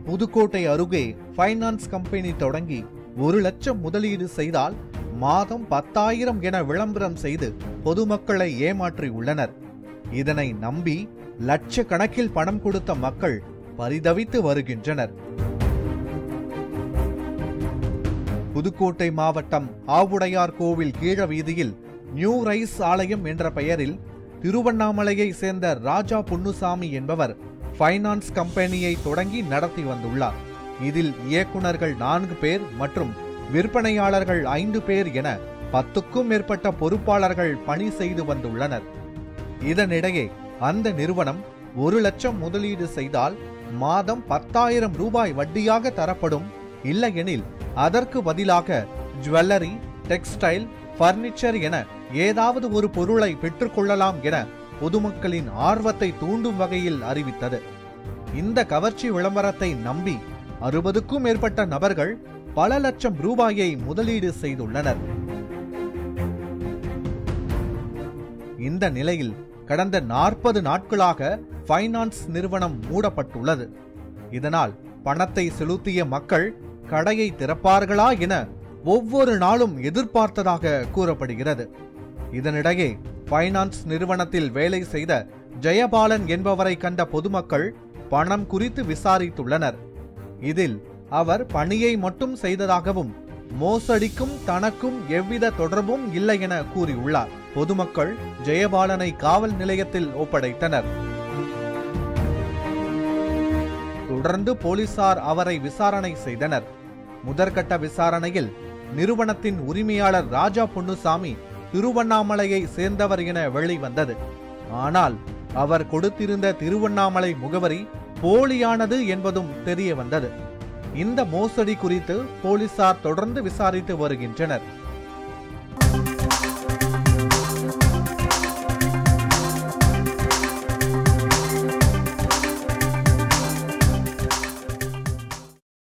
புதுக்கோட்டை அருகே finance company தொடங்கி 1 லட்சம் முதலீடு செய்தால் மாதம் 10,000 என விளம்பரம் செய்து பொதுமக்களை ஏமாற்றி உள்ளனர். இதனை நம்பி லட்சக்கணக்கில் பணம் கொடுத்த மக்கள் பரிதவித்து வருகின்றனர். புதுக்கோட்டை மாவட்டம் ஆவுடையார் கோவில் கீழ வீதியில் நியூ ரைஸ் ஆலயம் என்ற பெயரில் திருவண்ணாமலையை சேர்ந்த ராஜா பொன்னுசாமி என்பவர் ஃபைனான்ஸ் கம்பெனியை தொடங்கி நடத்தி வந்துள்ளார். இதில் இயக்குநர்கள் 4 பேர் மற்றும் விற்பனையாளர்கள் 5 பேர் என 10க்கும் மேற்பட்ட பொறுப்பாளர்கள் பணி செய்து வந்துள்ளனர். இதனிடையே அந்த நிறுவனம் 1 லட்சம் முதலீடு செய்தால் மாதம் 10,000 ரூபாய் வட்டியாக தரப்படும், இல்லையெனில் அதற்கு பதிலாக ஜுவல்லரி, டெக்ஸ்டைல், பர்னிச்சர் என ஏதாவது ஒரு பொருளை பெற்றுக்கொள்ளலாம் என பொதுமக்களின் ஆர்வத்தை தூண்டும் வகையில் அறிவித்தது. இந்த கவர்ச்சி விளம்பரத்தை நம்பி 60க்கும் மேற்பட்ட நபர்கள் பல லட்சம் ரூபாயை முதலீடு செய்துள்ளனர். இந்த நிலையில் கடந்த 40 நாட்களாக ஃபைனான்ஸ் நிறுவனம் மூடப்பட்டுள்ளது. இதனால் பணத்தை செலுத்திய மக்கள் கடையை திறப்பார்களா என ஒவ்வொரு நாளும் எதிர்பார்த்ததாக கூறப்படுகிறது. இதனிடையே ஃபைனான்ஸ் நிறுவனத்தில் வேலை செய்த ஜெயபாலன் என்பவரை கண்ட பொதுமக்கள் பணம் குறித்து விசாரித்துள்ளனர். இதில் அவர் பணியை மட்டும் செய்ததாகவும் மோசடிக்கும் தனக்கும் எவ்வித தொடர்பும் இல்லை என கூறியுள்ளார். பொதுமக்கள் ஜெயபாலனை காவல் நிலையத்தில் ஒப்படைத்தனர். தொடர்ந்து போலீசார் அவரை விசாரணை செய்தனர். முதற்கட்ட விசாரணையில் நிறுவனத்தின் உரிமையாளர் ராஜா பொன்னுசாமி திருவண்ணாமலையை சேர்ந்தவர் என வெளிவந்தது. ஆனால் அவர் கொடுத்திருந்த திருவண்ணாமலை முகவரி போலியானது என்பதும் தெரிய வந்தது. இந்த மோசடி குறித்து போலீசார் தொடர்ந்து விசாரித்து வருகின்றனர்.